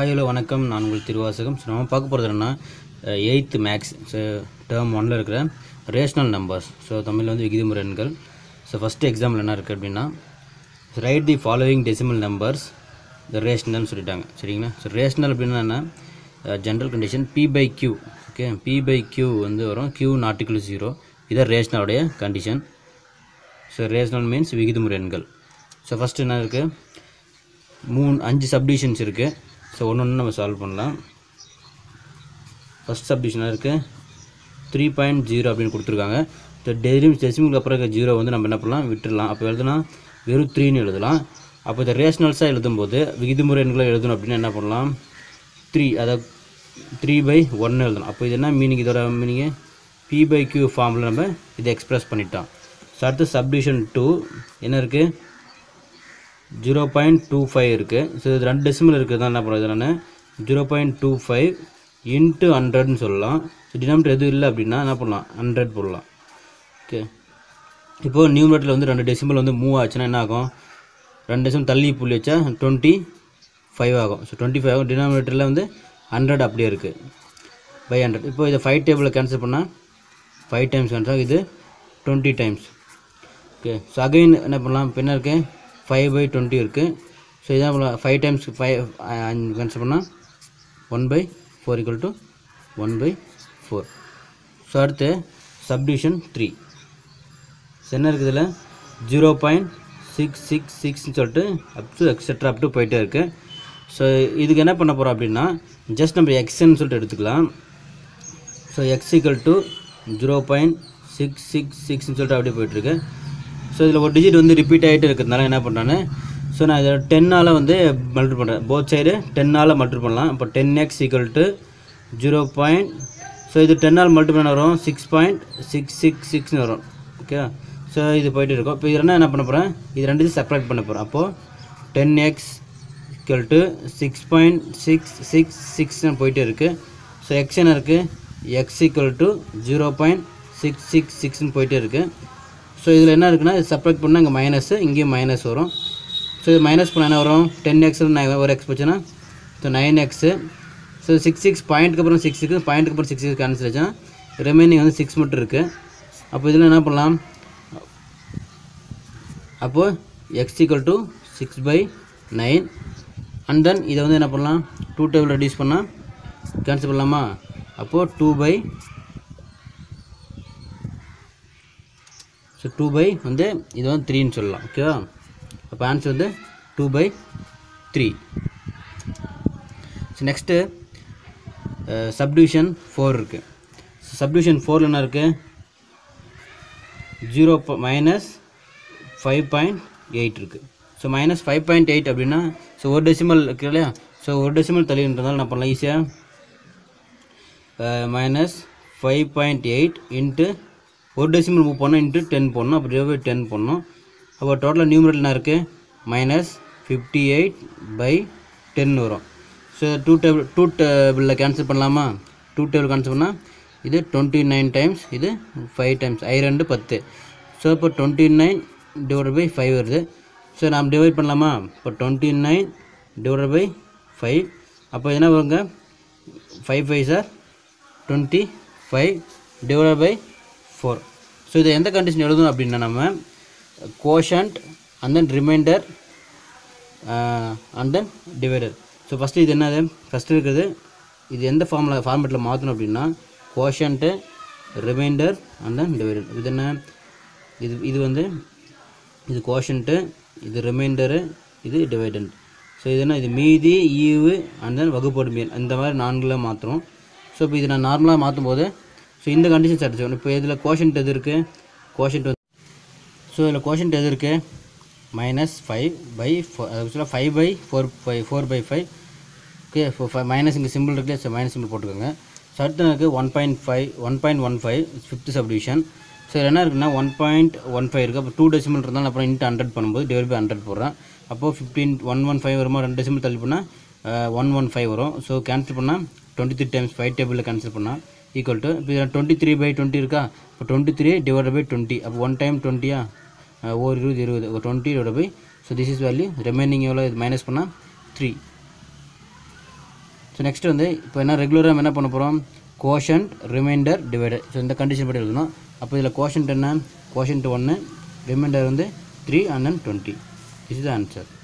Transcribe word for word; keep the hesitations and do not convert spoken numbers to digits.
Hi hello வணக்கம். நான் உங்கள் திருவாசகம். ஸோ நம்ம பார்க்க போகிறது என்னென்னா எயித்து மேக்ஸ் ஸோ டேர்ம் ஒன்னில் இருக்கிற ரேஷ்னல் நம்பர்ஸ். ஸோ தமிழில் வந்து விகிதமுறு எண்கள். ஸோ ஃபஸ்ட்டு எக்ஸாம்பிள் என்ன இருக்குது அப்படின்னா, right the following decimal numbers the ரேஷ்னல்னு சொல்லிட்டாங்க. சரிங்களா? ஸோ ரேஷ்னல் அப்படின்னா என்ன, general condition p by q. Okay, p by q வந்து வரும், கியூ நாட் ஈக்குவல் ஜீரோ. இதான் ரேஷ்னலுடைய கண்டிஷன். ஸோ ரேஷ்னல் மீன்ஸ் விகிதமுறு எண்கள். ஸோ ஃபஸ்ட்டு என்ன இருக்குது, மூணு அஞ்சு சப்டிவிஷன்ஸ் இருக்குது. ஸோ ஒன்று ஒன்று நம்ம சால்வ் பண்ணலாம். ஃபஸ்ட் சப்டிவிஷனாக இருக்குது த்ரீ பாயிண்ட் ஜீரோ அப்படின்னு கொடுத்துருக்காங்க. ஸோ டெசிம் டெசிமலுக்கு அப்புறம் இருக்க ஜீரோ வந்து நம்ம என்ன பண்ணலாம், விட்டுடலாம். அப்போ எழுதுனா வெறும் த்ரீன்னு எழுதலாம். அப்போ இந்த ரேஷ்னல்ஸாக எழுதும்போது விகிதமுறு எண்களை எழுதணும் அப்படின்னா என்ன பண்ணலாம், த்ரீ அதை த்ரீ பை ஒன்று எழுதணும். அப்போ இது என்ன மீனிங், இதோட மீனிங்கு பி பை கியூ ஃபார்மில் நம்ம இதை எக்ஸ்ப்ரெஸ் பண்ணிட்டோம். ஸோ அடுத்து சப்டிவிஷன் டூ என்ன இருக்குது, ஜீரோ பாயிண்ட் டூ ஃபைவ் இருக்குது. ஸோ இது ரெண்டு டெசிமல் இருக்குது தான் என்ன பண்ணுறது, நான் zero point two five into ஹண்ட்ரட்னு சொல்லலாம். ஸோ டினாமினேட்டர் எதுவும் இல்லை அப்படின்னா என்ன பண்ணலாம், ஹண்ட்ரட் போடலாம். ஓகே, இப்போது நியூமரேட்டரில் வந்து ரெண்டு டெசிமல் வந்து மூவ் ஆச்சுன்னா என்ன ஆகும், ரெண்டு டெசிமல் தள்ளி புள்ளி வச்சா டுவெண்ட்டி ஃபைவ் ஆகும். ஸோ டுவெண்ட்டி ஃபைவ் ஆகும். டினாமினேட்டரில் வந்து ஹண்ட்ரட் அப்படியே இருக்குது, பை ஹண்ட்ரட். இப்போ இதை ஃபைவ் டேபிளில் கேன்சல் பண்ணால் ஃபைவ் டைம்ஸ் கேன்சல் ஆகும், இது twenty times. Okay, so again என்ன பண்ணலாம், இப்போ என்ன இருக்குது, ஃபைவ் பை டுவெண்ட்டி இருக்குது. ஸோ இதான் ஃபைவ் டைம்ஸ் ஃபைவ் கேன்சல் பண்ணால் one by four equal to one by four. So அடுத்து சப்டிவிஷன் த்ரீ. ஸோ என்ன இருக்குது இதில், ஜீரோ பாயிண்ட் சிக்ஸ் சிக்ஸ் சிக்ஸ்ன்னு சொல்லிட்டு up to etcetera up to போயிட்டே இருக்குது. ஸோ இதுக்கு என்ன பண்ண போகிறோம் அப்படின்னா, ஜஸ்ட் நம்ம எக்ஸ்ன்னு சொல்லிட்டு எடுத்துக்கலாம். So x equal to zero point six six சிக்ஸ்ன்னு சொல்லிட்டு அப்படியே போயிட்டுருக்கு. ஸோ இதில் ஒரு டிஜிட் வந்து ரிப்பீட் ஆகிட்டு இருக்கிறதுனால என்ன பண்ணுறேன்னு, ஸோ நான் இதில் டென்னால் வந்து மல்டிபிள் பண்ணுறேன். போத் சைடு டென்னால் மல்டிபிள் பண்ணலாம். இப்போ ten x equal to zero point, so இது டென்னால் மல்டிபிள் பண்ண வரும் சிக்ஸ் பாயிண்ட் சிக்ஸ் சிக்ஸ் சிக்ஸ்னு வரும். ஓகே, ஸோ இது போய்ட்டு இருக்கும். இப்போ இது என்ன என்ன பண்ண போகிறேன், இது ரெண்டு செப்பரேட் பண்ண போகிறேன். அப்போது ten x equal to six point six six சிக்ஸ்னு போயிட்டே இருக்குது. ஸோ எக்ஸ் என்ன இருக்குது, x equal to zero point six six சிக்ஸ்னு போயிட்டே இருக்குது. ஸோ இதில் என்ன இருக்குன்னா, இது செப்பரேட் பண்ணால் இங்கே மைனஸு, இங்கேயும் மைனஸ் வரும். ஸோ இது மைனஸ் பண்ணால் என்ன வரும், டென் எக்ஸில் நை ஒரு எக்ஸ் போச்சுன்னா so nine x. So six six பாயிண்ட்டுக்கு அப்புறம் சிக்ஸ் சிக்ஸ் பாயிண்ட்டுக்கு அப்புறம் சிக்ஸ் சிக்ஸ் கேன்சல் ஆச்சுன்னா ரிமைனிங் வந்து சிக்ஸ் மட்டும் இருக்குது. அப்போ இதில் என்ன பண்ணலாம், அப்போது x equal to six by nine. And then இதை வந்து என்ன பண்ணலாம், டூ டேபிள் ரெடியூஸ் பண்ணால் கேன்சல் பண்ணலாமா. அப்போது two by so two by வந்து இது வந்து த்ரீன்னு சொல்லலாம். ஓகேவா, அப்போ ஆன்சர் வந்து two by three. So next subdivision four இருக்குது. ஸோ சப்டிவிஷன் ஃபோரில் என்ன இருக்குது, zero minus five point eight இருக்குது. So minus five point eight அப்படின்னா, ஸோ ஒரு டெசிமல் இருக்குது இல்லையா, ஸோ ஒரு டெசிமல் தள்ளின்றதால நான் பண்ணலாம் ஈஸியாக, minus five point eight into ஒரு டெசிமல் மூவ் பண்ணோம் இன்ட்டு டென் போடணும். அப்போ ஜீரோ பை டென் போடணும். அப்போ டோட்டலாக நியூமரேட்டர் என்ன இருக்குது, minus fifty eight by ten வரும். ஸோ டூ டேபிள் டூ டேபிளில் கேன்சல் பண்ணலாமா, டூ டேபிள் கேன்சல் பண்ணால் இது டுவெண்ட்டி நைன் டைம்ஸ், இது ஃபைவ் டைம்ஸ், ஐ ரெண்டு பத்து. ஸோ இப்போ twenty nine divide by five வருது. ஸோ நாம் டிவைட் பண்ணலாமா, இப்போ twenty nine divide by five. அப்போ என்ன வருங்க, five five sir twenty five divide by four. So இதை எந்த கண்டிஷன் எழுதணும் அப்படின்னா, நம்ம quotient and then reminder and then divider. So first இது என்னது, ஃபஸ்ட்டு இருக்கிறது இது எந்த ஃபார்மில் ஃபார்மேட்டில் மாற்றணும் அப்படின்னா, quotient remainder and then divider. இது என்ன, இது இது வந்து இது கோஷன்ட்டு, இது ரிமைண்டரு, இது டிவைடண்ட். ஸோ இது என்ன, இது மீதி ஈவு அண்ட் தென் வகுப்போடு மீன், இந்த மாதிரி நான்கில் மாற்றுறோம். ஸோ இப்போ இது நான் நார்மலாக மாற்றும் போது ஸோ இந்த கண்டிஷன் சாட்டிஸ்ஃபை. இப்போ இதில் கோஷன்ட் எது இருக்குது, கோஷன்ட் வந்து ஸோ இதில் கோஷன்ட் எது இருக்குது, மைனஸ் ஃபைவ் பை ஃபோர், ஆக்சுவலாக five by four five four by five. Okay, five minus இங்கே சிம்பிள் இருக்குது, ஸோ மைனஸ் சிம்பிள் போட்டுக்கோங்க. ஸோ அடுத்து இருக்குது one point five one point one five fifth subdivision. So இதில் என்ன இருக்குன்னா, ஒன் பாயிண்ட் ஒன் ஃபைவ் இருக்குது. அப்போ டூ டெசிமல் இருந்தாலும் அப்புறம் இன்ட்டு ஹண்ட்ரட் பண்ணும்போது டிவைட் பை ஹண்ட்ரட் போடுறேன். அப்போது ஃபிஃப்டீன் ஒன் ஒன் ஃபைவ் வருமா, ரெண்டு டெசிமல் தள்ளி பண்ணால் ஒன் ஒன் ஃபைவ் வரும். ஸோ கேன்சல் பண்ணால் டுவெண்ட்டி த்ரீ டைம்ஸ் ஃபைவ் டேபிளில் கேன்சல் பண்ணால் ஈக்குவல் டு, இப்போ டுவெண்ட்டி த்ரீ பை டுவெண்ட்டி இருக்கா, இப்போ twenty three divide by twenty. அப்போ ஒன் டைம் டுவெண்ட்டியா, ஒரு இருபது இருபது ஒரு twenty divide by. So this is value. Remaining எவ்வளோ, இது மைனஸ் பண்ணால் த்ரீ. ஸோ நெக்ஸ்ட் வந்து இப்போ என்ன ரெகுலராக நம்ம என்ன பண்ண போகிறோம், கோஷன்ட் ரிமைண்டர் டிவைடர். ஸோ இந்த கண்டிஷன் படி எழுதணும். அப்போ இதில் கோஷன்ட் என்ன, கோஷன்ட் ஒன்று, ரிமைண்டர் வந்து three and then twenty. This is the answer.